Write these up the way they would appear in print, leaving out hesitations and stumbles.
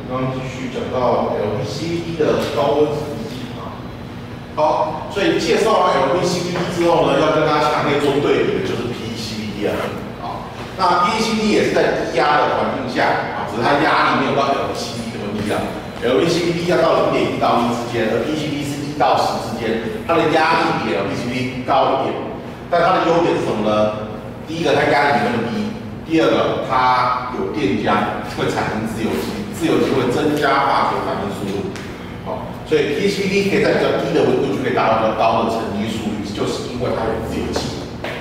刚刚继续讲到 LPCVD 的高温处理器啊。好，所以介绍完 LPCVD 之后呢，要跟大家强烈做对比的就是 PECVD 啊。好，那 PECVD 也是在低压的环境下啊，只是它压力没有到 LPCVD 的问题啊。LPCVD 要到0.1到1之间，而 PECVD 是1到10之间，它的压力比 LPCVD 高一点。但它的优点是什么呢？第一个，它压力没那么低；第二个，它有电浆，会产生自由基。 自由基会增加化学反应速度，好，所以 PECVD 可以在比较低的温度就可以达到比较高的沉积速率，就是因为它有自由基。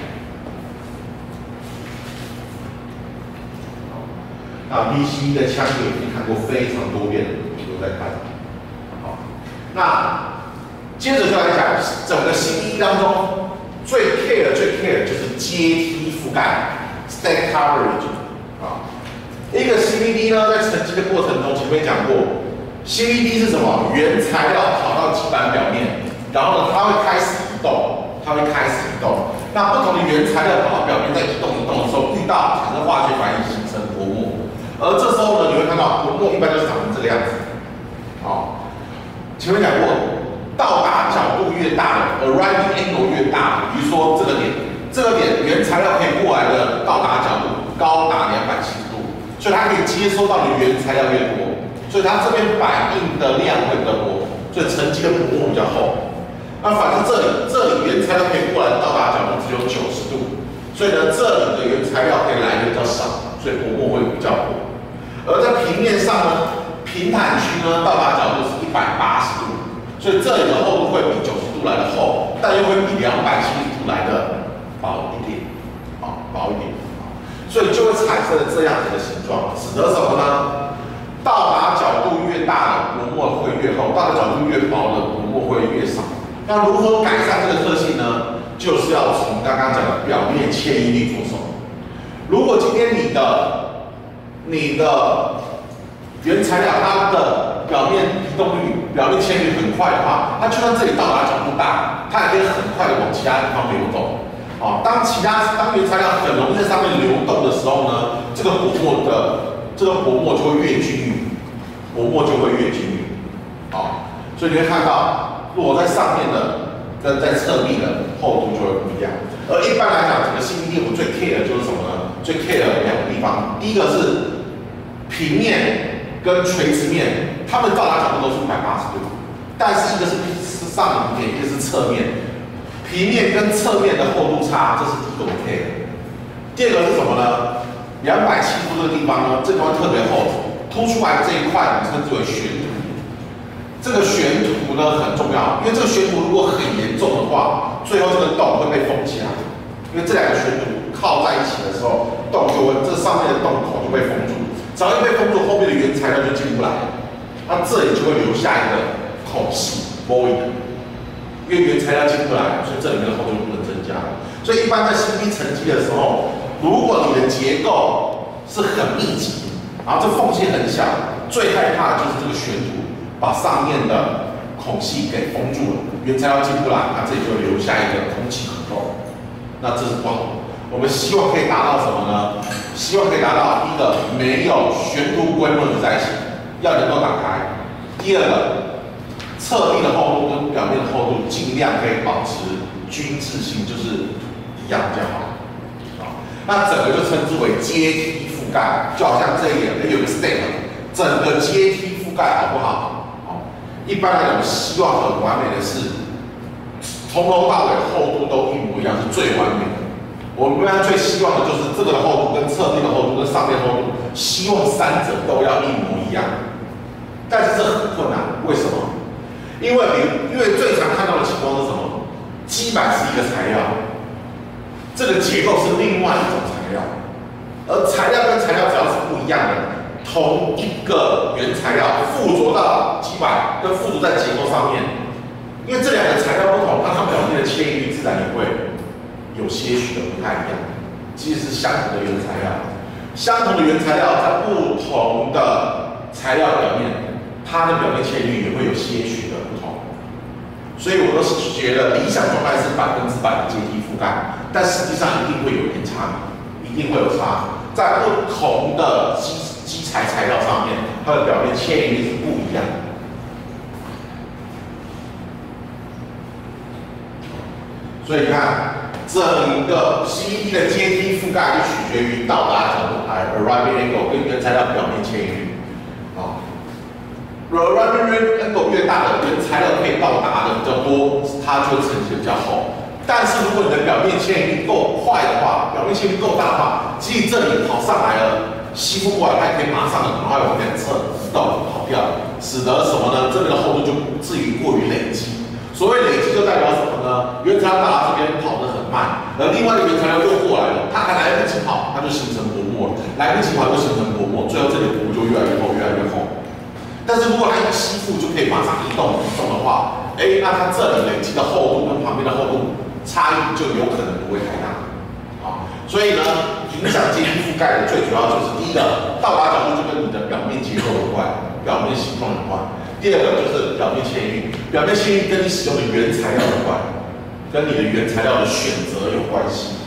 那 PECVD 的腔体已经看过非常多遍了，都在看。好，那接着就来讲整个 CVD 当中最 care 就是阶梯覆盖 （stack coverage） 啊。 一个 CVD 呢，在沉积的过程中，前面讲过 ，CVD 是什么？原材料跑到基板表面，然后呢，它会开始移动，那不同的原材料跑到表面，在移动的时候，遇到产生化学反应，形成薄膜。而这时候呢，你会看到薄膜一般就是长成这个样子。好，前面讲过，到达角度越大的 ，arriving angle 越大的，比如说这个点原材料可以过来的到达角度高达270度。 所以它可以接收到的原材料越多，所以它这边反应的量会比较多，所以沉积的薄膜比较厚。那反正这里原材料可以过来到达角度只有90度，所以呢这里的原材料可以来的比较少，所以薄膜会比较薄。而在平面上呢，平坦区呢到达角度是180度，所以这里的厚度会比90度来的厚，但又会比270度来的薄一点，薄一点。 所以就会产生了这样子的形状，使得什么呢？到达角度越大的薄膜会越厚，到达角度越薄的薄膜会越少。那如何改善这个特性呢？就是要从刚刚讲的表面迁移力着手。如果今天你的原材料它的表面移动率、表面迁移率很快的话，它就算这里到达角度大，它也可以很快的往其他地方流动。 哦，当原材料很容易在上面流动的时候呢，这个薄膜就会越均匀，好，所以你会看到，如果在上面的跟在侧壁的厚度就会不一样。而一般来讲，整个 CVD 我们最 care 的就是什么呢？最 care 的2个地方，第一个是平面跟垂直面，它们到达角度都是180度，但是一个是上面，一个是侧面。 平面跟侧面的厚度差，这是第一个 K 的。第二个是什么呢？270度这个地方呢，这地方特别厚，凸出来这一块我们称之为悬凸。这个悬凸呢很重要，因为这个悬凸如果很严重的话，最后这个洞会被封起来。因为这2个悬凸靠在一起的时候，洞就会这上面的洞口就被封住，只要一被封住，后面的原材料就进不来，那这里就会留下一个孔隙 void。 因为原材料进不来，所以这里面的厚度不能增加。所以一般在 CVD 沉积的时候，如果你的结构是很密集，然后这缝隙很小，最害怕的就是这个悬凸把上面的孔隙给封住了，原材料进不来，那这里就留下一个空气孔洞，那这是不好的。我们希望可以达到什么呢？希望可以达到第一个没有悬凸规模在一起，要能够打开；第二个。 侧壁的厚度跟表面的厚度尽量可以保持均质性，就是一样比较好。好，那整个就称之为阶梯覆盖，就好像这一点有个 stack， 整个阶梯覆盖好不好？好，一般来讲，希望很完美的是，从头到尾厚度都一模一样，是最完美的。我们一般最希望的就是这个的厚度跟侧面的厚度跟上面厚度，希望3者都要一模一样。但是这很困难，为什么？ 因为最常看到的情况是什么？基板是一个材料，这个结构是另外一种材料，而材料跟材料只要是不一样的，同一个原材料附着到基板跟附着在结构上面，因为这2个材料不同，那它表面的迁移率自然也会有些许的不太一样。即使是相同的原材料，相同的原材料在不同的材料表面。 它的表面迁移率也会有些许的不同，所以我都是觉得理想状态是100%的阶梯覆盖，但实际上一定会有点差别，一定会有差。在不同的基材料上面， 它的表面牵引力是不一样的。所以你看，整个 CVD 的阶梯覆盖就取决于到达角度 arriving angle 跟原材料表面牵引力。arriving angle 越大的原材料可以到达的比较多，它就会呈现比较厚。但是如果你的表面牵引力够快的话，表面牵引力够大的话，即使这里跑上来了，吸附过来，它可以马上的赶快往前侧移动跑掉，使得什么呢？这边的厚度就不至于过于累积。所谓累积就代表什么呢？原材料到达这边跑得很慢，而另外一个原材料又过来了，它还来不及跑，它就形成薄膜了，来不及跑就形成薄膜，最后这里薄膜就越来越厚，越来越厚。但是如果它一吸附就可以马上移动的话，那它这里累积的厚度跟旁边的厚度差异就有可能不会太大。所以呢，影响阶梯覆盖的最主要就是第一个，到达角度就跟你的表面结构有关，表面形状有关。第二个就是表面牵引力，表面牵引力跟你使用的原材料有关，跟你的原材料的选择有关系。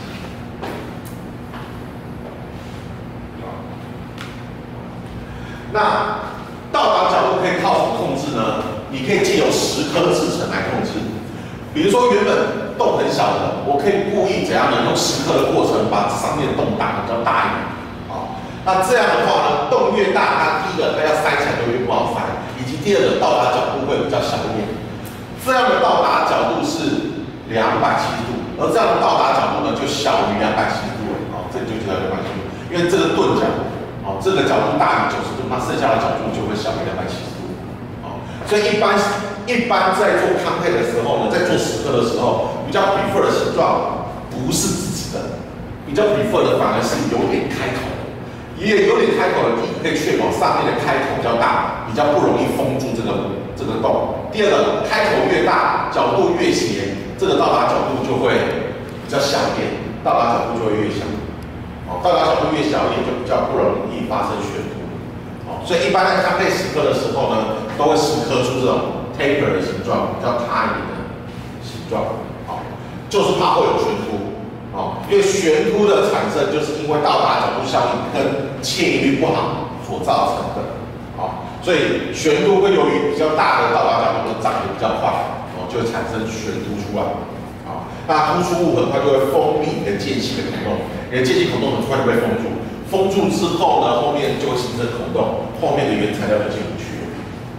那到达角度可以靠什么控制呢？你可以借由蚀刻制程来控制。比如说原本洞很小的，我可以故意怎样呢？用蚀刻的过程把上面的洞打得比较大一点。那这样的话呢，洞越大，它第一个它要塞起来就越不好塞。以及第二个到达角度会比较小一点，这样的到达角度是270度，而这样的到达角度呢就小于270度了。这就知道有关系，因为这个钝角，这个角度大于90度，那剩下的角度就会小于270度。所以一般在做康配的时候呢，在做蚀刻的时候，比较 prefer 的形状不是自己的，比较 prefer 的反而是有点开口。也有点开口的，第一个可以确保上面的开口比较大，比较不容易封住这个洞。第二个，开口越大，角度越斜，这个到达角度就会比较小一点，到达角度就会越小。到达角度越小一点，就比较不容易发生旋突。所以一般在康配蚀刻的时候呢，都会蚀刻出这种 taper 的形状，比较塌一点的形状。就是怕会有旋突。因为旋突的产生，就是因为到达角度效应跟牵引力不好所造成的。所以旋突会由于比较大的到达角度长得比较快，就会产生旋突出来。那突出物很快就会封闭你的间隙的孔洞，你的间隙孔洞很快就被封住。封住之后呢，后面就会形成孔洞，后面的原材料就进不去了。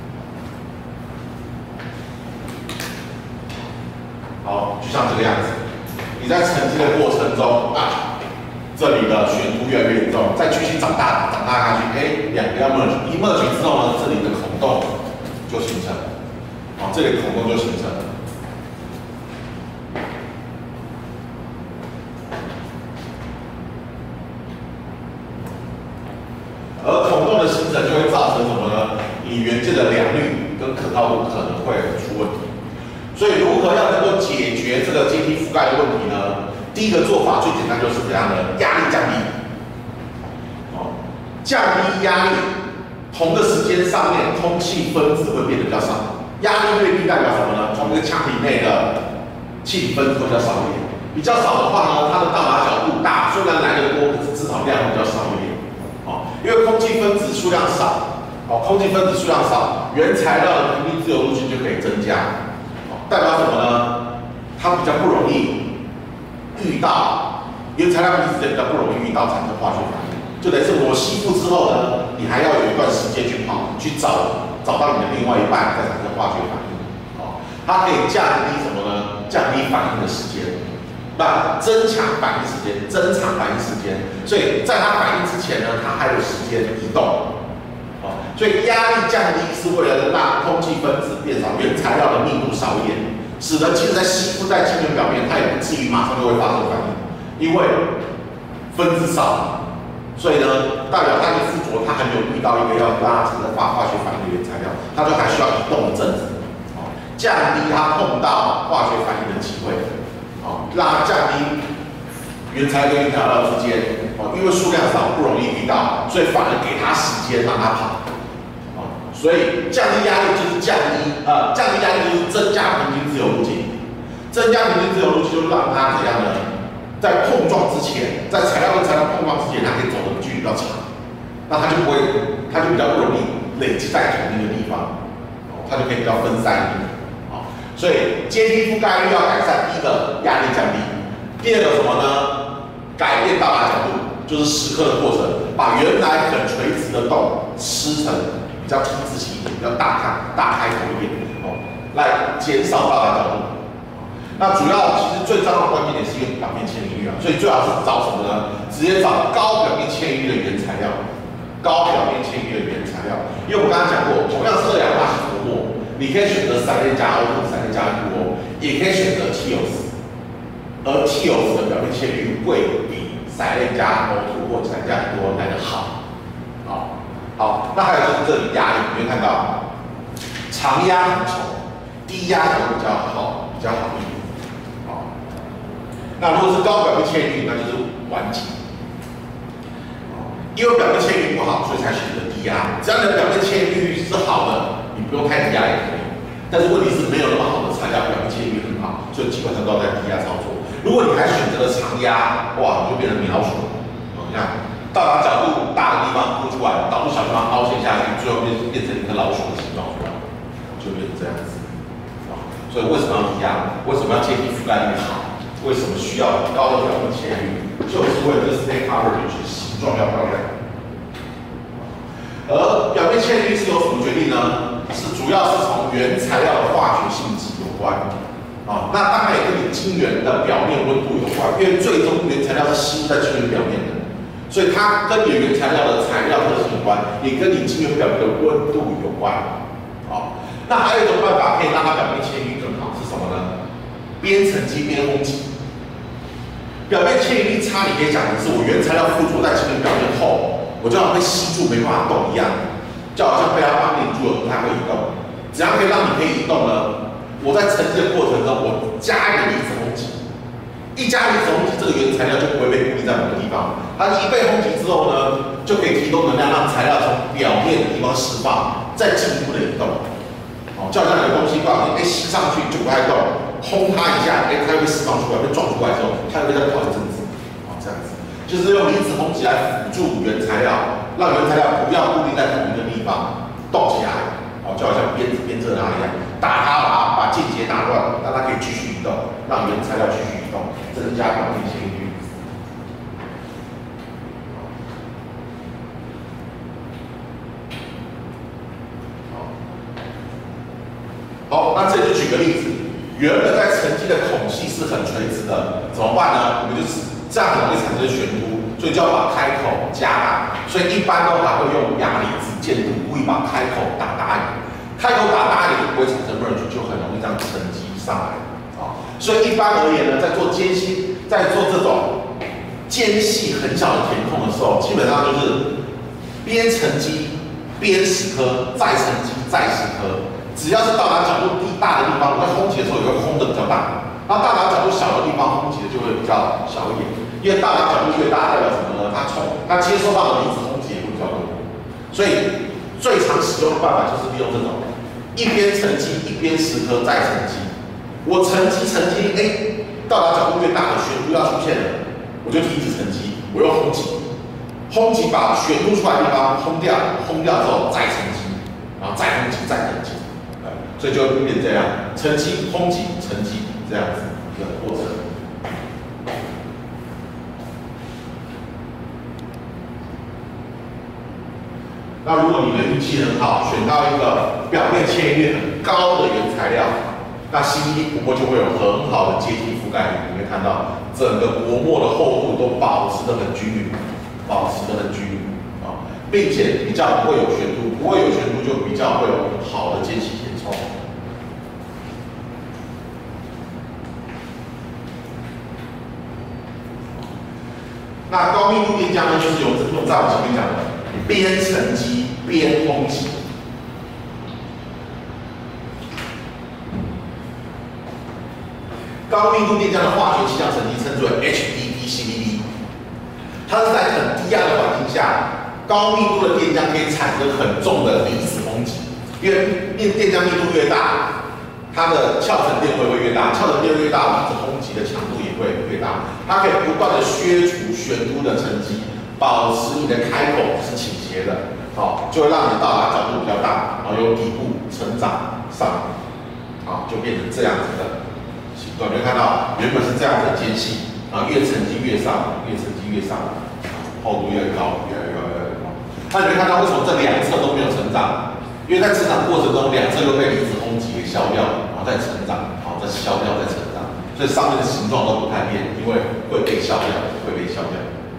好，就像这个样子。你在沉积的过程中这里的旋突越来越严重，再继续长大下去，两个要 merge， 一 merge 之后呢，这里的孔洞就形成了，这里孔洞就形成了。而孔洞的形成就会造成什么呢？你元件的良率跟可靠度可能会出问题。所以如何要能够解决这个阶梯覆盖的问题呢？第一个做法最简单就是怎样的？压力降低。降低压力，同个时间上面空气分子会变得比较少。压力越低代表什么呢？同一个腔体内的气体分子会比较少一点。比较少的话呢，它的到达角度大，虽然来得多，可是至少量会比较少一点。因为空气分子数量少，空气分子数量少，原材料的平均自由路径就可以增加。代表什么呢？它比较不容易遇到原材料彼此间比较不容易遇到产生化学反应，就等于是我吸附之后呢，你还要有一段时间去找到你的另外一半再产生化学反应。它可以降低什么呢？降低反应的时间，增强反应时间，增长反应时间。所以在它反应之前呢，它还有时间移动。所以压力降低是为了让空气分子变少，原材料的密度少一点，使得即使在吸附在晶圆表面，它也不至于马上就会发生反应，因为分子少，所以呢，代表它一附着，它还没有遇到一个要让它产生化学反应的原材料，它就还需要移动一阵子，降低它碰到化学反应的机会，让它降低原材料跟原材料之间，因为数量少不容易遇到，所以反而给它时间让它跑。所以降低压力就是降低压力就是增加平均自由路径，增加平均自由路径就让它怎样呢？在碰撞之前，在材料跟材料碰撞之前，它可以走的距离比较长，那它就比较不容易累积在同一个地方，它就可以比较分散一点。所以阶梯覆盖率要改善，第一个压力降低，第二个什么呢？改变到达角度，就是蚀刻的过程，把原来很垂直的洞吃成比较 T 字形一点，比较大开头一点，来减少到达角度。那主要其实最重要的关键点是一个表面牵引力啊，所以最好是找什么呢？直接找高表面牵引力的原材料，高表面牵引力的原材料，因为我刚刚讲过，同样是二氧化锡薄膜。你可以选择3类加 O2、3类加 2O， 也可以选择 TiO4， 而 TiO4 的表面牵引率会比3类加 O2 或3类加 2O 来得好。好，那还有就是这里压力，你会看到长压很稠，低压就比较好一点。那如果是高表面牵引率，那就是完紧。因为表面牵引率不好，所以才选择低压。只要你的表面牵引率是好的。你不用太低压也可以，但是问题是没有那么好的材料，表面牵引力很好，所以基本上都要在低压操作。如果你还选择了长压，哇，你就变成米老鼠了。你看，到达角度大的地方凸出来，导致小地方凹陷下去，最后变成一个老鼠的形状出来，就变成这样子。所以为什么要低压？为什么要阶梯覆盖率好？为什么需要高的表面牵引率？就是为了这 stay coverage 形状要漂亮。而表面牵引力是由什么决定呢？是主要是从原材料的化学性质有关，那当然也跟你晶圆的表面温度有关，因为最终原材料是吸入在晶圆表面的，所以它跟你原材料的材料特性有关，也跟你晶圆表面的温度有关。那还有一种办法可以让它表面牵引力更好是什么呢？边沉积边烘挤。表面牵引力差，你可以讲的是我原材料附着在晶圆表面后。我就好像被吸住没办法动一样，就好像被它绑定住了，不太会移动。怎样可以让你可以移动呢？我在沉积的过程中，我加一个离子轰击，一加离子轰击，这个原材料就不会被固定在某个地方。它一被轰击之后呢，就可以提供能量，让材料从表面的地方释放，再进一步的移动。就好像有个东西不小心吸上去就不太动，轰它一下，它又被释放出来，被撞出来之后，它又会再跑一阵子。这样子。就是用离子轰击来辅助原材料，让原材料不要固定在同一个地方，动起来，就好像鞭子鞭着它一样，打它把键节打乱，让它可以继续移动，让原材料继续移动，增加表面牵引率。好，那这里就举个例子，原本在沉积的孔隙是很垂直的，怎么办呢？我们就是这样很容易产生悬凸，所以就要把开口加大。所以一般都还会用压离子建度，故意把开口打大一点。开口打大一点就不会产生 merge， 就很容易这样沉积上来。所以一般而言呢，在做这种间隙很小的填空的时候，基本上就是边沉积边蚀刻，再沉积再蚀刻。只要是到达角度大的地方，在烘起的时候也会烘得比较大。那到达角度小的地方，烘起的就会比较小一点。因为到达角度越大，代表什么呢？它接收到的离子轰击也会比较多。所以最常使用的办法就是利用这种一边沉积一边蚀刻再沉积。我沉积，到达角度越大的悬凸要出现了，我就停止沉积，我用烘击，把悬凸出来的地方烘掉之后再沉积，然后再烘击再沉积。所以就会变这样，沉积、烘击、沉积这样子的过程。那如果你的运气很好，选到一个表面牵引率很高的原材料，那CVD薄膜就会有很好的阶梯覆盖率。你会看到整个薄膜的厚度都保持得很均匀，并且比较不会有悬凸，不会有悬凸就比较会有好的间隙填充。那高密度电浆呢，就是用在我前面讲的边沉积边烘击。高密度电浆的化学气象成绩称之为 HDP-CVD， 它是在很低压的环境下，高密度的电浆可以产生很重的离子轰击，因为电浆密度越大，它的鞘层电位会越大，鞘层电位越大，离子轰击的强度也会越大，它可以不断的削除悬凸的沉积，保持你的开口是倾斜的， 好，就会让你到达角度比较大，然后由底部成长上，好，就变成这样子的形状。你会看到原本是这样子的间隙，然后越沉积越上，越沉积越上，厚度越来越高，越来越高，越来越高。那你会看到为什么这两侧都没有成长？因为在成长过程中，两侧又被离子轰击给消掉，然后再成长，好，再消掉，再成长，所以上面的形状都不太变，因为会被消掉，会被消掉。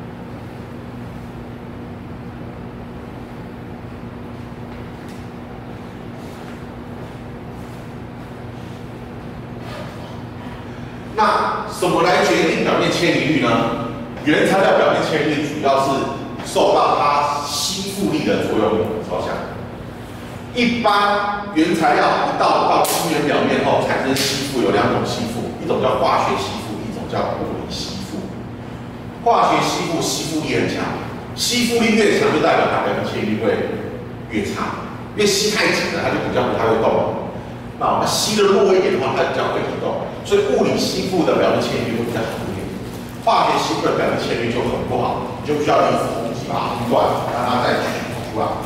那什么来决定表面迁移率呢？原材料表面迁移率主要是受到它吸附力的作用朝向。一般原材料一到晶圆表面后产生吸附有两种吸附，一种叫化学吸附，一种叫物理吸附。化学吸附吸附力很强，吸附力越强就代表它表面迁移率会越差，因为吸太紧了它就比较不太会动了。那它吸的弱一点的话，它比较会移动，所以物理吸附的表面迁移率会比较好一点。化学吸附的表面迁移率就很不好，你就需要离子轰击把它轰断，让它再继续跑出来。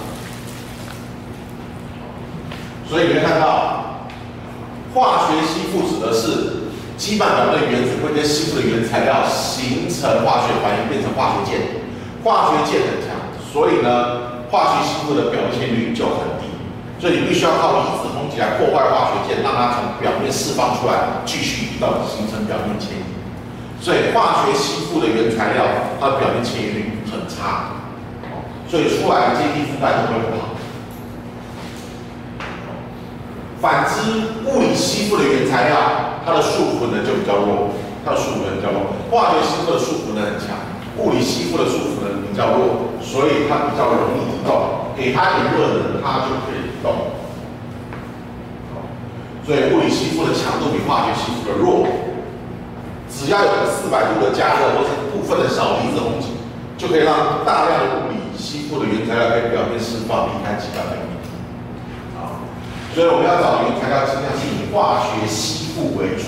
所以你会看到，化学吸附指的是基板表面的原子会跟吸附的原材料形成化学反应，变成化学键。化学键很强，所以呢，化学吸附的表面迁移率就很低。所以你必须要靠离子轰击来破坏化学键，让它从表面释放出来，继续移动，形成表面迁移。所以化学吸附的原材料，它的表面迁移率很差，所以出来的阶梯覆盖就会不好。反之，物理吸附的原材料，它的束缚能就比较弱，它的束缚能比较弱。化学吸附的束缚能很强，物理吸附的束缚能比较弱，所以它比较容易移动。给它一点热能，它就可以移动。所以物理吸附的强度比化学吸附的弱。只要有400度的加热或是部分的小离子轰击，就可以让大量的物理吸附的原材料被表面释放，离开基板表面。所以我们要找的原材料尽量是以化学吸附为主。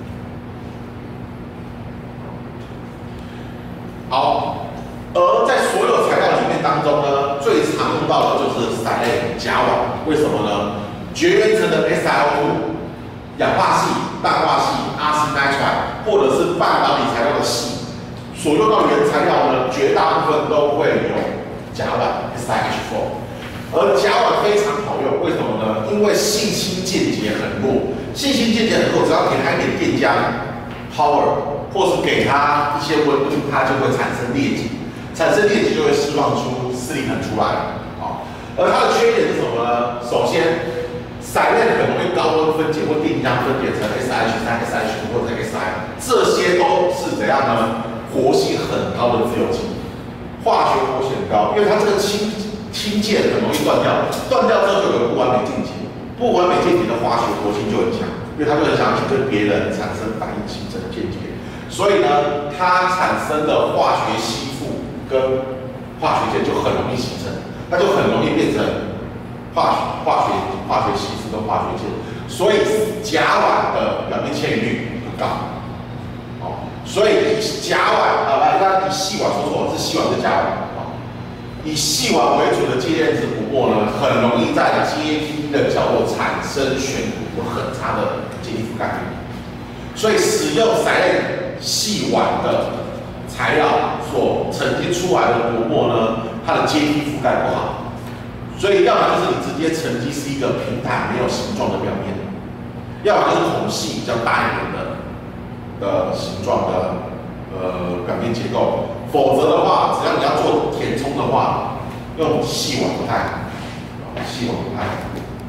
好，而在所有材料里面当中呢，最常用到的就是硒类甲烷。为什么呢？绝缘层的 SiO2、氧化系、氮化系、arsenide， 或者是半导体材料的系，所用到的原材料呢，绝大部分都会有甲烷 SiH4。而甲烷非常好用，为什么呢？因为性氢键结很弱，性氢键结很弱，只要给它一点电浆 power， 或是给它一些温度，它就会产生裂解，产生裂解就会释放出势力很出来。而它的缺点是什么呢？首先，硒类很容易高温分解或电浆分解成 SiH3、SiH5 或者 Si， 这些都是怎样呢？活性很高的自由基，化学活性很高，因为它这个氢键很容易断掉，断掉之后就有不完美键结，不完美键结的化学活性就很强，因为它就很想去跟别人产生反应形成键结，所以呢，它产生的化学吸附跟化学键就很容易形成，它就很容易变成化学吸附跟化学键，所以甲烷的表面迁移率很高。所以以甲烷以细烷说错，是细烷是甲烷。以细烷为主的接电子薄膜呢，很容易在阶梯的角落产生悬浮或很差的阶梯覆盖率。所以使用硒类细烷的材料所沉积出来的薄膜呢，它的阶梯覆盖不好。所以要么就是你直接沉积是一个平坦没有形状的表面，要么就是孔隙比较大一点的形状的表面结构。否则的话，只要你要做填充的话，用细烷不太好，细烷不太好，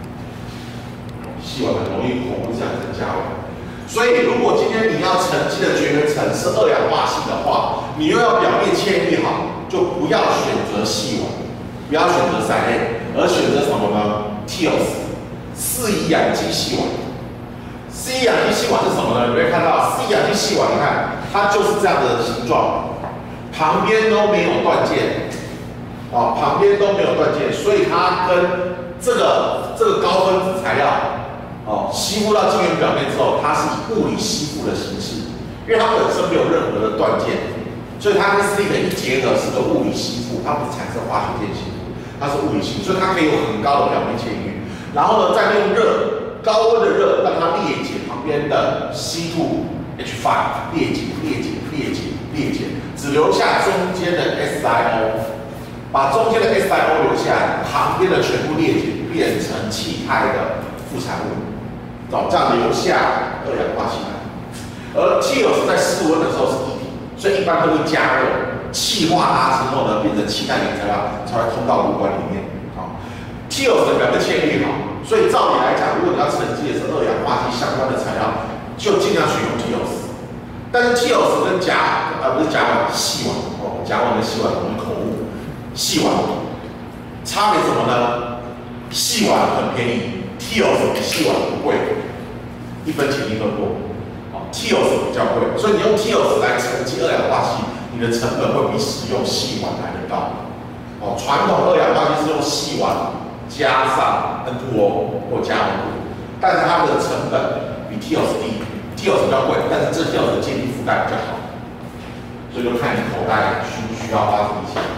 细烷很容易混入产生甲烷。所以，如果今天你要沉积的绝缘层是2氧化系的话，你又要表面迁移好，就不要选择细烷，不要选择硒类，而选择什么呢 ？TiO4 4乙氧基细烷。4乙氧基细烷是什么呢？你会看到4乙氧基细烷，你看它就是这样的形状。旁边都没有断键，旁边都没有断键，所以它跟这个高分子材料，吸附到晶圆表面之后，它是以物理吸附的形式，因为它本身没有任何的断键，所以它跟 silicon 一结合是个物理吸附，它不是产生化学键吸附。 它是物理性，所以它可以有很高的表面迁移率。然后呢，再用高温的热让它裂解旁边的 C2H5， 裂解，只留下中间的 SiO， 把中间的 SiO 留下来，旁边的全部裂解变成气态的副产物，这样留下二氧化氢。而汽油是在室温的时候是液体，所以一般都会加热，气化它之后呢，变成气态原材料才会通到炉管里面。汽油的表面迁移率好，所以照理来讲，如果你要沉积的是二氧化硅相关的材料，就尽量选用汽油石。但是汽油石跟甲烷、细烷甲烷跟细烷容易口误，细烷差别什么呢？细烷很便宜，汽油石比细烷不贵，1分钱1分货。汽油石比较贵，所以你用汽油石来沉积二氧化硅，你的成本会比使用细烷来得高。传统二氧化硅是用细烷加上 N2O 或加 N2O， 但是它的成本比 汽油石低，汽油石比较贵，但是这汽油石的阶梯覆盖比较好，所以就看你口袋需不需要花这笔钱。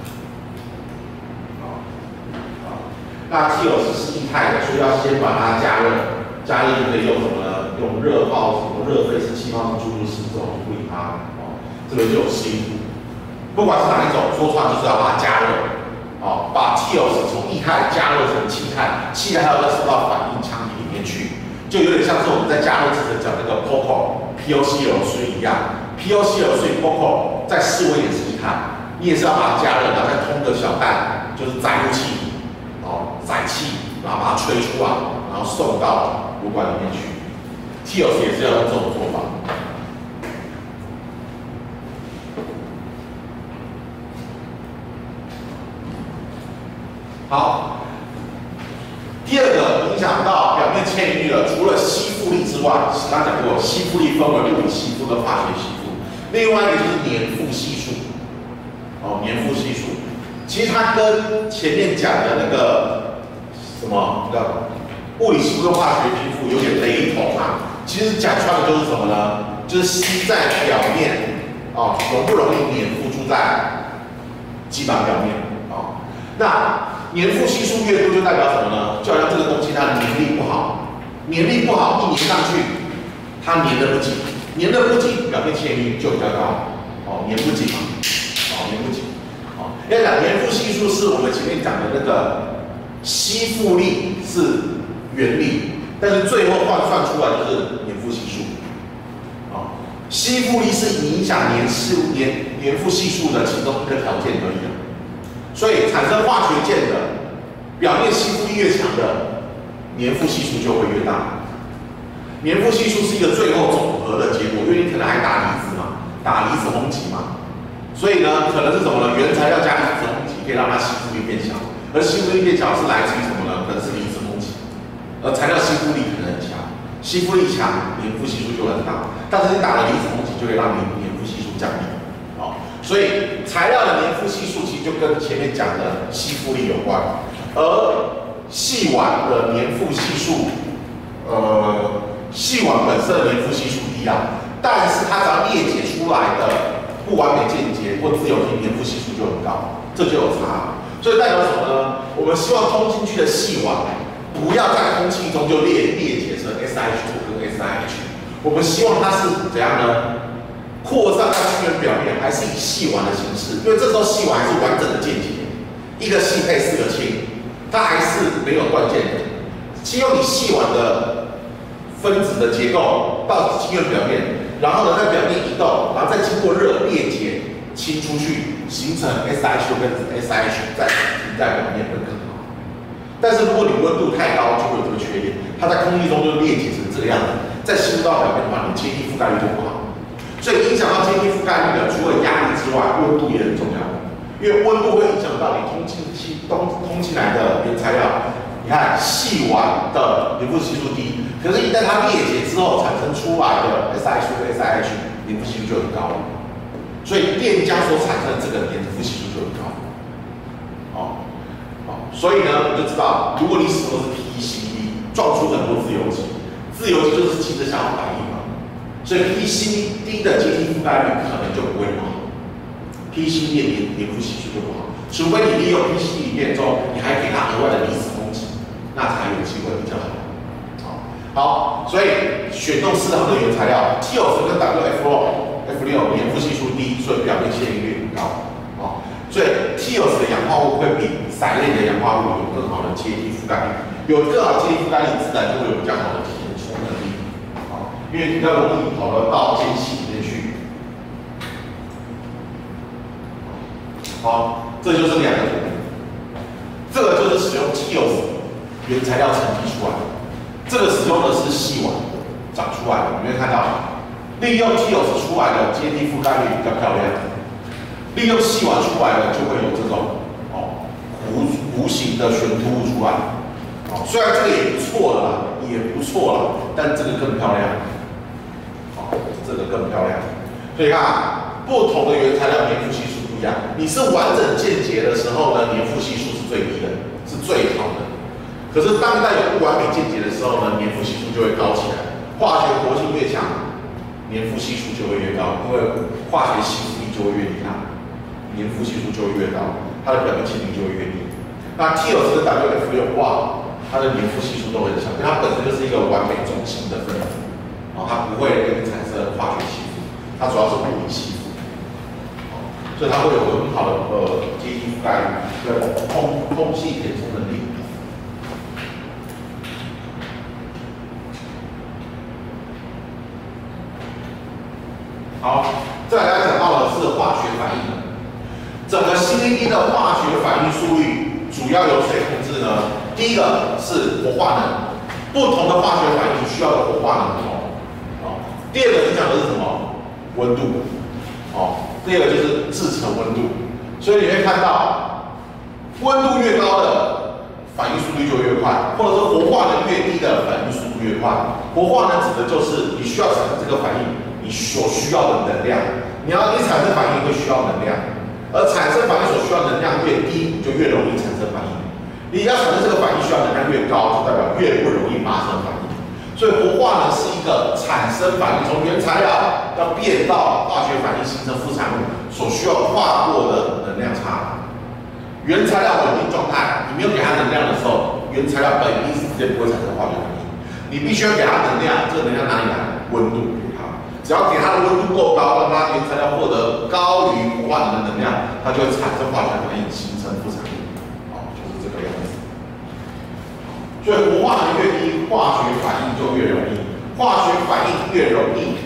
那汽油石是液态的，所以要先把它加热，加热就可以用什么呢？用热泡、什么热沸式、气泡式、注入式这种处理它。这边就有 C， 不管是哪一种，说穿就是要把它加热。把汽油石从液态加热成气态，气态还要再受到反应腔体里面去，就有点像是我们在加热之前讲那个 POCO 流水一样。POC 流水 POCO 在室温也是液态，你也是要把它加热，然后再通个小弹，就是载入气，载气，然后把它吹出来，然后送到炉管里面去。汽油石也是要用这种做法。好，第二个影响到表面迁移率的，除了吸附力之外，刚讲过，吸附力分为物理吸附跟化学吸附，另外一个就是粘附系数。粘附系数，其实它跟前面讲的那个什么物理吸附跟化学吸附有点雷同啊。其实讲出来的就是什么呢？就是吸在表面，容不容易粘附住在基板表面那粘附系数越多，就代表什么呢？就好像这个东西它的粘力不好，一粘上去，它粘得不紧，表面迁移率就比较高。粘不紧嘛，粘不紧。要讲粘附系数是我们前面讲的那个吸附力是原理，但是最后换算出来就是粘附系数。吸附力是影响粘附系数的其中一个条件而已。所以产生化学键的表面吸附力越强的，粘附系数就会越大。粘附系数是一个最后总和的结果，因为你可能还打离子嘛，打离子轰击嘛，所以呢，可能是什么呢？原材料加离子轰击可以让它吸附力变小，而吸附力变小是来自于什么呢？可能是离子轰击，而材料吸附力可能很强，吸附力强，粘附系数就很大。但是你打了离子轰击，就会让粘附系数降低。所以材料的粘附系数其实就跟前面讲的吸附力有关，而细烷的粘附系数，细烷本身的粘附系数低但是它只要裂解出来的不完美键结或自由体粘附系数就很高，这就有差。所以代表什么呢？我们希望通进去的细烷不要在空气中就裂解成 SiH2 跟 SiH， 我们希望它是怎样呢？扩散到氢原表面，还是以细烷的形式，因为这时候细烷还是完整的键结，一个细配4个氢，它还是没有断键的。希望以细烷的分子的结构到氢原表面，然后呢在表面移动，然后再经过热裂解氢出去，形成 SiH2 跟 SiH 再停在表面会更好。但是如果你温度太高，就会有这个缺点，它在空气中就裂解成这个样子，再吸入到表面的话，你阶梯覆盖率就不好。所以影响到阶梯覆盖率的，除了压力之外，温度也很重要，因为温度会影响到你通进来的原材料。你看细烷的粘附系数低，可是一旦它裂解之后产生出来的 SiH 和 SiH 粘附系数就很高，所以电浆所产生的这个粘附系数就很高。所以呢，你就知道，如果你使用的是 PECVD， 撞出很多自由基，自由基就是氢的相互反应嘛。所以 PECVD 的阶梯覆盖率可能就不会那么好 ，PECVD 的粘附系数就不好。 除非你利用 PCT 变中，你还给它额外的离子攻击，那才有机会比较好。好，所以选用适当的原材料 ，TiO2 跟 WF6 粘附系数低，所以表面线率很高。所以 TiO2 的氧化物会比硒类的氧化物有更好的阶梯覆盖力，有更好的阶梯覆盖力，自然就会有比较好的填充能力。因为比较容易跑得到间隙里面去。好，这就是2个图。这个就是使用 TiO2 原材料沉积出来的，这个使用的是细碗长出来的，你会看到，利用 TiO2 出来的阶梯覆盖率比较漂亮，利用细碗出来的就会有这种弧形的悬突物出来。虽然这个也不错了啦，也不错了，但这个更漂亮。这个更漂亮。所以看，不同的原材料粘附系数不一样。你是完整间接的时候呢，粘附系数是最低的，是最好的。可是当带有不完美间接的时候呢，粘附系数就会高起来。化学活性越强，粘附系数就会越高，因为化学吸附力就会越厉害，粘附系数就会越高，它的表面径率就会越低。那 TiO2 跟 WF6 哇，它的粘附系数都很强，因为它本身就是一个完美中性的分子。它不会给你产生化学吸附，它主要是物理吸附，所以它会有很好的阶梯覆盖率跟空气填充能力。好，再来讲到的是化学反应。整个 CVD 的化学反应速率主要由谁控制呢？第一个是活化能，不同的化学反应需要的活化能不同。第二个影响的是什么？温度。第二个就是制成温度。所以你会看到，温度越高的反应速率就越快，或者是活化能越低的反应速度越快。活化能指的就是你需要产生这个反应，你所需要的能量。你产生反应会需要能量，而产生反应所需要能量越低，你就越容易产生反应。你要产生这个反应需要能量越高，就代表越不容易发生反应。所以活化能是一个产生反应，从原材料要变到化学反应形成副产物所需要跨过的能量差。原材料稳定状态，你没有给它能量的时候，原材料本一时间不会产生化学反应。你必须要给它能量，这个能量哪里来？温度给它。只要给它的温度够高，让它原材料获得高于活化能的能量，它就会产生化学反应，形成副产物。就是这个样子。所以活化能越低，化学反应就越容易，化学反应越容易，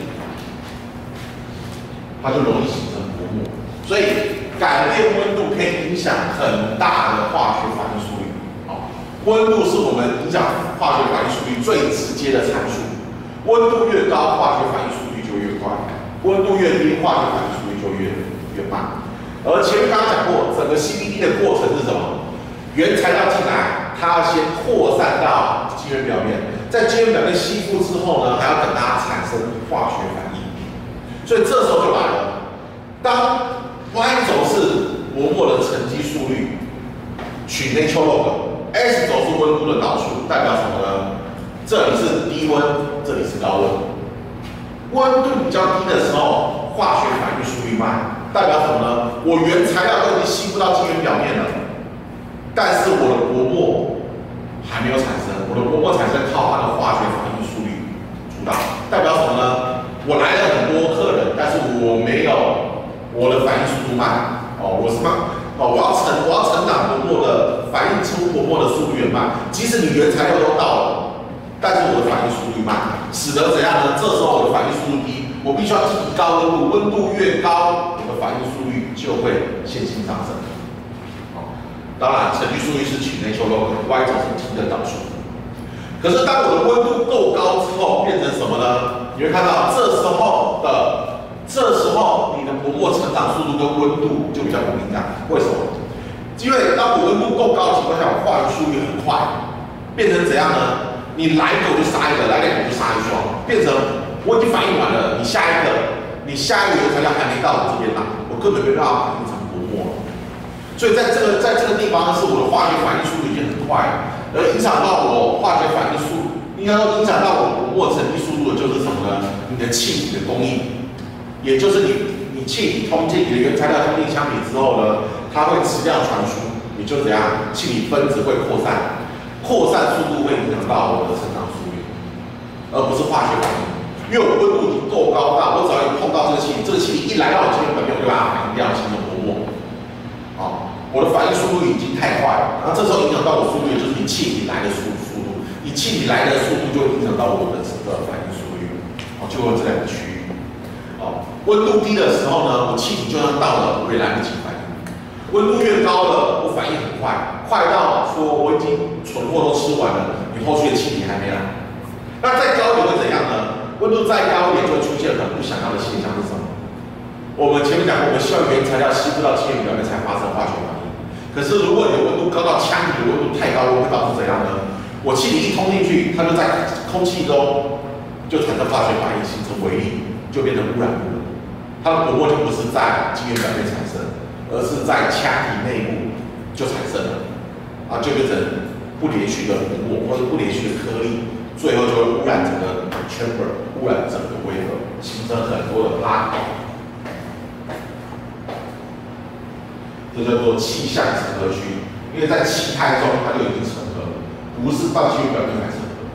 它就容易形成薄膜。所以改变温度可以影响很大的化学反应速率。温度是我们影响化学反应速率最直接的参数。温度越高，化学反应速率就越快；温度越低，化学反应速率就越慢。而前面刚刚讲过，整个 CVD 的过程是什么？原材料进来，它要先扩散到晶圆表面，在晶圆表面吸附之后呢，还要等它产生化学反应。所以这时候就来了，当 Y 轴是薄膜的沉积速率，取 natural log，S 轴是温度的导数，代表什么呢？这里是低温，这里是高温。温度比较低的时候，化学反应速率慢，代表什么呢？我原材料都已经吸附到晶圆表面了。但是我的薄膜还没有产生，我的薄膜产生靠它的化学反应速率主导，代表什么呢？我来了很多客人，但是我没有我的反应速度慢，我是慢，我要成长薄膜的反应出薄膜的速度越慢，即使你原材料都到了，但是我的反应速率慢，使得怎样呢？这时候我的反应速度低，我必须要提高温度，温度越高，我的反应速率就会线性上升。当然，沉积速率是取 natural log，Y 轴是 T 的导数。可是当我的温度够高之后，变成什么呢？你会看到这时候你的薄膜成长速度跟温度就比较不敏感。为什么？因为当我温度够高的情况下，我化学速率很快，变成怎样呢？你来一个我就杀一个，来两个我就杀一双，变成我已经反应完了，你下一个原材料还没到我这边来，我根本没办法反应成薄膜了。所以在这个地方呢，是我的化学反应速度已经很快了，而影响到我化学反应速，应该说影响到我薄膜沉积速度的就是什么呢？你的气体的供应，也就是你气体通进你的原材料通进腔体之后呢， 它会质量传输，也就怎样，气体分子会扩散，扩散速度会影响到我的成长速率，而不是化学反应。因为我温度已经够高大，我只要一碰到这个气体，这个气体一来到我晶圆表面，我就把它反应掉，形成薄膜。我的反应速度已经太快了，然后这时候影响到我速率，就是你气体来的速度，你气体来的速度就会影响到我的整个反应速率，就会这两个区域。温度低的时候呢，我气体就算到了，我也来不及反应。温度越高了，我反应很快，快到说我已经存货都吃完了，你后续的气体还没来。那再高一点会怎样呢？温度再高一点就会出现很不想要的现象是什么？我们前面讲过，我们需要原材料吸附到晶圆表面才发生化学反应。可是如果你的温度高到腔体的温度太高，会导致怎样呢？我气体一通进去，它就在空气中就产生化学反应，形成微粒，就变成污染物了。它的薄膜就不是在晶圆表面产生，而是在腔体内部就产生了，就变成不连续的薄膜或者不连续的颗粒，最后就会污染整个 chamber， 污染整个微核，形成很多的拉口。这叫做气相成合区，因为在气态中它就已经成合了，不是到晶圆表面才成合。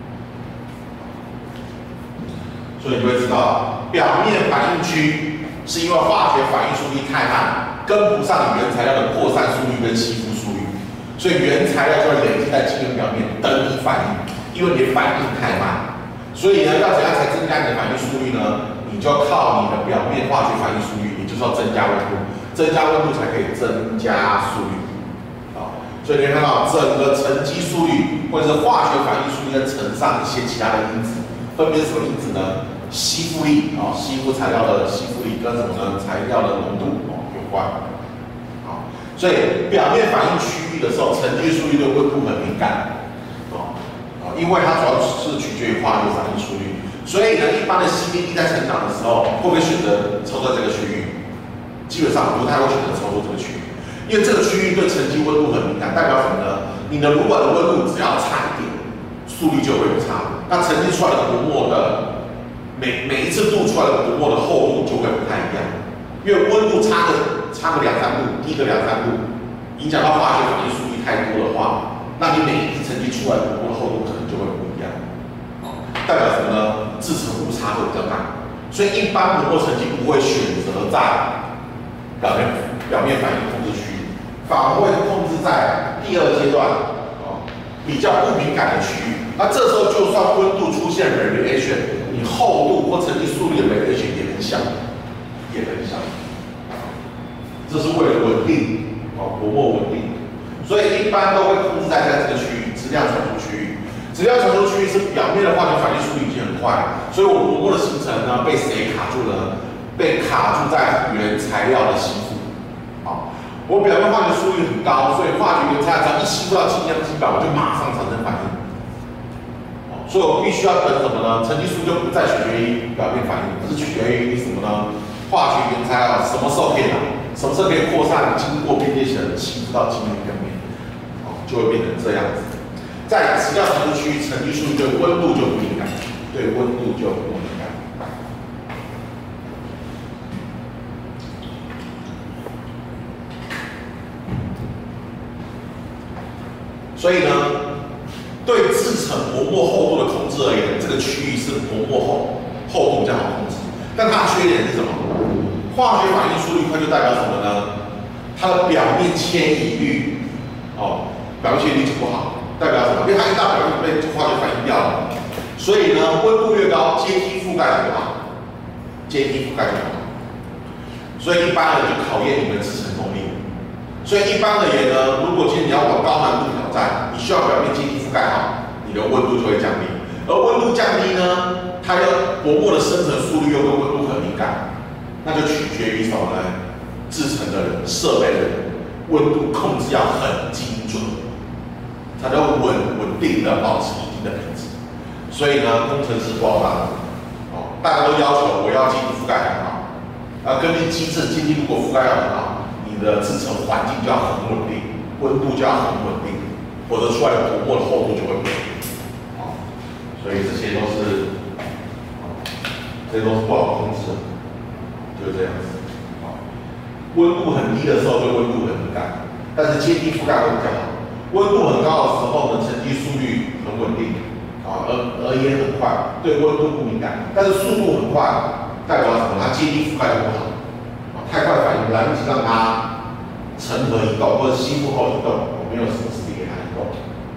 所以你会知道，表面反应区是因为化学反应速率太慢，跟不上你原材料的扩散速率跟吸附速率，所以原材料就会累积在晶圆表面等你反应，因为你的反应太慢。所以呢，要怎样才增加你的反应速率呢？你就要靠你的表面化学反应速率，也就是要增加温度。增加温度才可以增加速率，所以你可以看到整个沉积速率或者是化学反应速率，再乘上一些其他的因子，分别是什么因子呢？吸附力吸附材料的吸附力跟什么呢？材料的浓度有关。所以表面反应区域的时候，沉积速率对温度很敏感，因为它主要是取决于化学反应速率。所以呢，一般的 CVD 在成长的时候，会不会选择操作这个区域？基本上不太会选择操作这个区域，因为这个区域对沉积温度很敏感，代表什么呢？你的炉管的温度只要差一点，速率就会有差。那沉积出来的薄膜的每一次镀出来的薄膜的厚度就会不太一样，因为温度差个2、3度，低个2、3度，影响到化学反应速率太多的话，那你每一次沉积出来的薄膜厚度可能就会不一样。代表什么呢？制成误差会比较大，所以一般薄膜沉积不会选择在表面反应控制区域，反而会控制在第二阶段比较不敏感的区域。那这时候就算温度出现 variation， 你厚度或沉积速率的 variation 也很小，也很小。这是为了稳定薄膜稳定，所以一般都会控制在这个区域，质量传输区域。质量传输区域是表面的化学反应速率已经很快，所以我薄膜的形成呢被谁卡住了？被卡住在原材料的吸附，我表面化学速率很高，所以化学原材料只要一吸附到晶浆基板，我就马上产生反应，所以我必须要等什么呢？沉积速就不再取决于表面反应，而是取决于什么呢？化学原材料什么时候可以来，什么时候可以扩散，经过边界层吸附到晶圆表面，就会变成这样子。在质量传输区域，沉积速对温度就不敏感，对温度就不敏感。所以呢，对制成薄膜厚度的控制而言，这个区域是薄膜厚度比较好控制。但它的缺点是什么？化学反应速率快就代表什么呢？它的表面迁移率，表面迁移率就不好，代表什么？因为它一大表面被化学反应掉了。所以呢，温度越高，阶梯覆盖就好，阶梯覆盖就好。所以一般人就考验你们制成功力。所以一般而言呢，如果今天你要往高难度挑战，你需要表面阶梯覆盖好，你的温度就会降低。而温度降低呢，它要薄膜的生成速率又跟温度很敏感，那就取决于什么呢？制成的人、设备的人，温度控制要很精准，它就稳定的保持一定的品质。所以呢，工程师不好当，大家都要求我要阶梯覆盖很好，根据机制，阶梯如果覆盖要很好。你的制成环境就要很稳定，温度就要很稳定，否则出来的薄膜的厚度就会不稳定。所以这些都是不好控制的，就是这样子。 温度很低的时候对温度很敏感，但是阶梯覆盖会比较好。温度很高的时候呢，沉积速率很稳定，而也很快，对温度不敏感。但是速度很快，代表什么？它阶梯覆盖不好，太快反应来不及让它成核移动或者吸附后移动，我没有什么时间给它移动。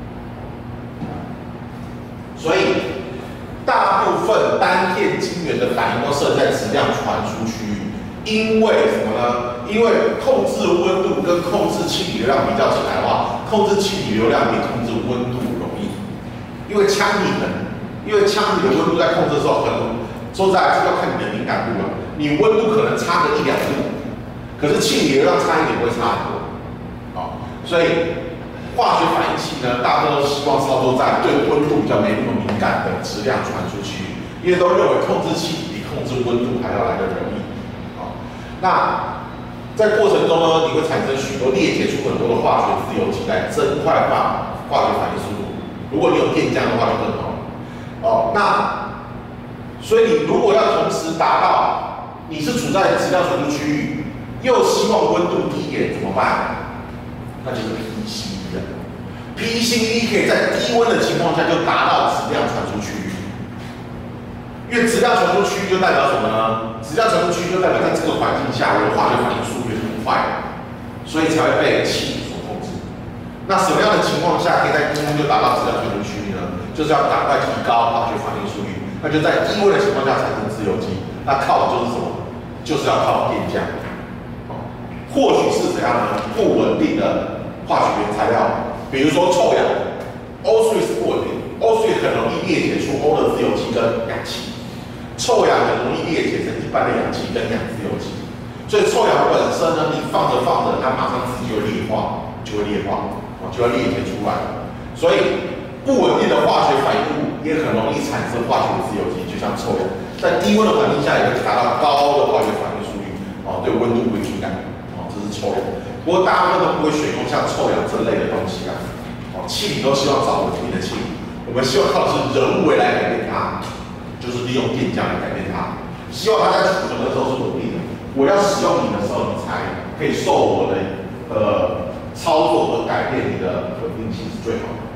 所以大部分单片晶圆的反应都设在质量传输区域。因为什么呢？因为控制温度跟控制气体流量比较起来的话，控制气体流量比控制温度容易。因为腔体的温度在控制的时候说实在，这要看你的敏感度了。你温度可能差个1、2度，可是气体流量差一点不会差很多。所以化学反应器呢，大多都希望操作在对温度比较没那么敏感的质量传输区域，因为都认为控制气体比控制温度还要来得容易。那在过程中呢，你会产生许多裂解出很多的化学自由基来增快化学反应速度。如果你有电浆的话就更好。那所以你如果要同时达到你是处在质量传输区域，又希望温度低一点怎么办？那就是 PECVD 了。PECVD 可以在低温的情况下就达到质量传输区域。因为质量传输区域就代表什么呢？质量传输区域就代表在这个环境下，我的化学反应速率很快，所以才会被气体所控制。那什么样的情况下可以在低温就达到质量传输区域呢？就是要赶快提高化学反应速率，那就在低温的情况下产生自由基。那靠的就是什么？就是要靠电浆。或许是怎样呢？不稳定的化学原材料，比如说臭氧 ，O3 是不稳定 ，O3 很容易裂解出 O 的自由基跟氧气。臭氧很容易裂解成一般的氧气跟氧自由基，所以臭氧本身呢，你放着放着，它马上自己就会裂化，就会裂解出来。所以不稳定的化学反应物也很容易产生化学的自由基，就像臭氧，在低温的环境下也会达到高的化学反应速率，对温度不会敏感，这是臭氧。不过大部分都不会选用像臭氧这类的东西啊，气体都希望找稳定的气体，我们希望靠的是人为来改变它。就是利用电浆来改变它，希望它在储存的时候是稳定的。我要使用你的时候，你才可以受我的操作和改变你的稳定性是最好的。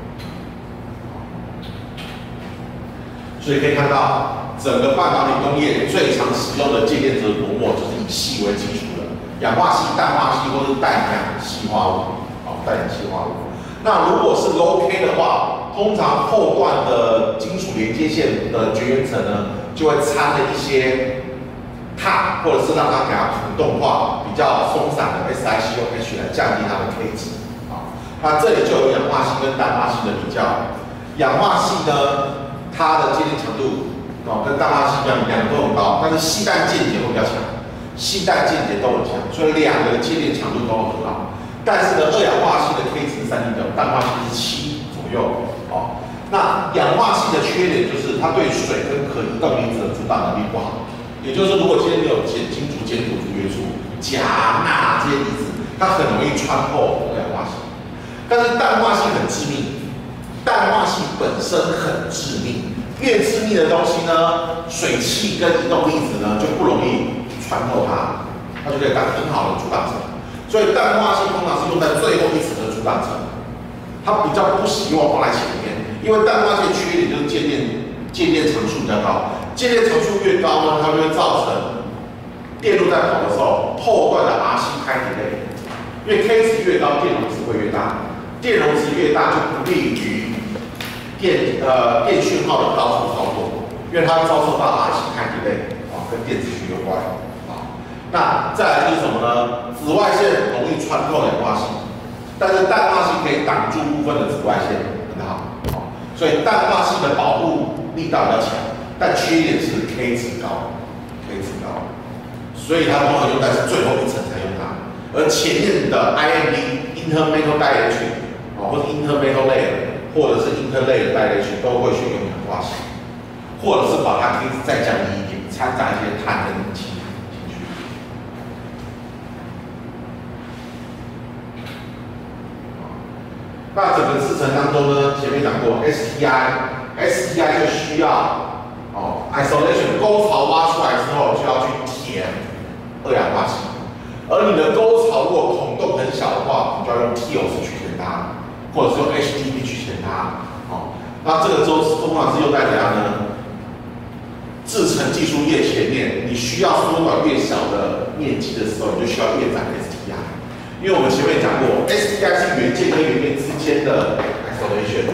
所以可以看到，整个半导体工业最常使用的介电子薄膜就是以硒为基础的，氧化硒、氮化硒或是氮氧硒化物，氮氧硒化物。那如果是 low K 的话，通常后段的金属连接线的绝缘层呢，就会掺了一些碳，或者是让它给它普动化、比较松散的 SiCOH 来降低它的 K 值。那这里就有氧化硒跟氮化硒的比较。氧化硒呢，它的接电强度跟氮化硒一样，两个都很高，但是硒氮键结会比较强，硒氮键结都很强，所以两个的接电强度都很高。但是呢，二氧化硒的 K 值3.9，氮化硒是7左右。那氧化硒的缺点就是它对水跟可移动离子的阻挡能力不好。也就是如果今天你有金属碱土族元素钾、钠这些离子，它很容易穿透二氧化硒。但是氮化硒很致命，氮化硒本身很致命，越致命的东西呢，水汽跟移动粒子呢就不容易穿透它，它就可以当很好的阻挡层。所以氮化硒通常是用在最后一层的阻挡层，它比较不希望放在前面，因为氮化硒的缺点就是介电常数比较高，介电常数越高呢，它就会造成电路在跑的时候，后段的 RC 开体类，因为 K 值越高，电容值会越大，电容值越大就不利于电讯号的高速操作，因为它遭受到 RC 开体类跟电子学有关。那再来就是什么呢？紫外线容易穿透氧化硒，但是氮化硒可以挡住部分的紫外线，很好。所以氮化硒的保护力道比较强，但缺点是 K 值高，所以它通常用在是最后一层才用它，而前面的 IMD intermetal dielectric 或者 intermetal layer 或者是 interlayer dielectric 都会选用氧化硒，或者是把它 K 值再降低一点，掺杂一些碳跟氢。那整个制程当中呢，前面讲过 STI 就需要isolation 沟槽挖出来之后就要去填二氧化硒， 而你的沟槽如果孔洞很小的话，你就要用 TIOS 去填它，或者是用 HDP 去填它。哦，那这个通常是用在怎样呢？制程技术越前面，你需要缩短越小的面积的时候，你就需要越展 STI。因为我们前面讲过 ，STI 是元件跟元件之间的 isolation。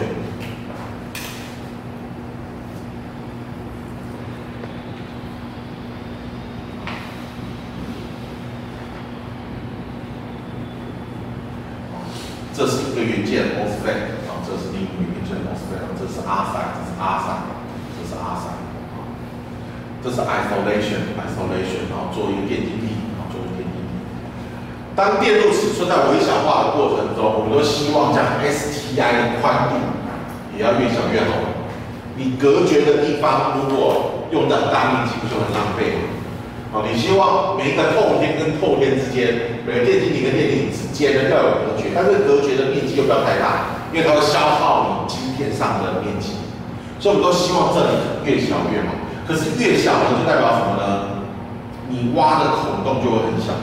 这是一个元件 MOSFET， 啊，这是另一个元件 MOSFET， 这是 R 塞，这是 R 塞，这是 R 塞，啊，这是 isolation， 然后做一个电晶体，然后做一个电晶体。当电路尺寸在微小化的过程中，我们都希望将 STI 的宽度也要越小越好。你隔绝的地方如果用到很大面积，不就很浪费吗？哦，你希望每一个透天跟透天之间，每个电晶体跟电晶体之间呢要有隔绝，但是隔绝的面积又不要太大，因为它会消耗你晶片上的面积。所以我们都希望这里越小越好。可是越小呢，就代表什么呢？你挖的孔洞就会很小。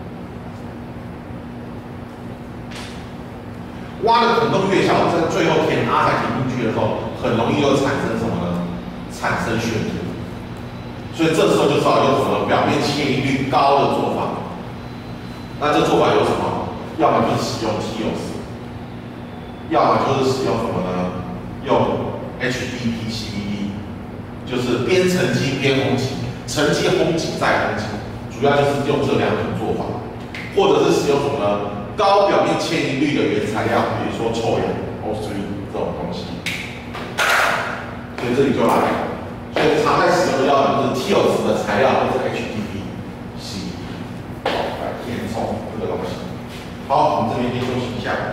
挖的孔洞越小，在最后填阿彩填进去的时候，很容易又产生什么呢？产生旋突。所以这时候就知道用什么表面迁移率高的做法。那这做法有什么？要么就是使用 TIOS， 要么就是使用什么呢？用 HDP CVD， 就是边沉积边烘挤，沉积烘挤再烘挤，主要就是用这两种做法，或者是使用什么呢？高表面迁移率的原材料，比如说臭氧 O3 这种东西。所以这里就来了。所以常在使用的要么就是 TIOS 的材料，或是 HDP 来填充这个东西。好，我们这边先休息一下。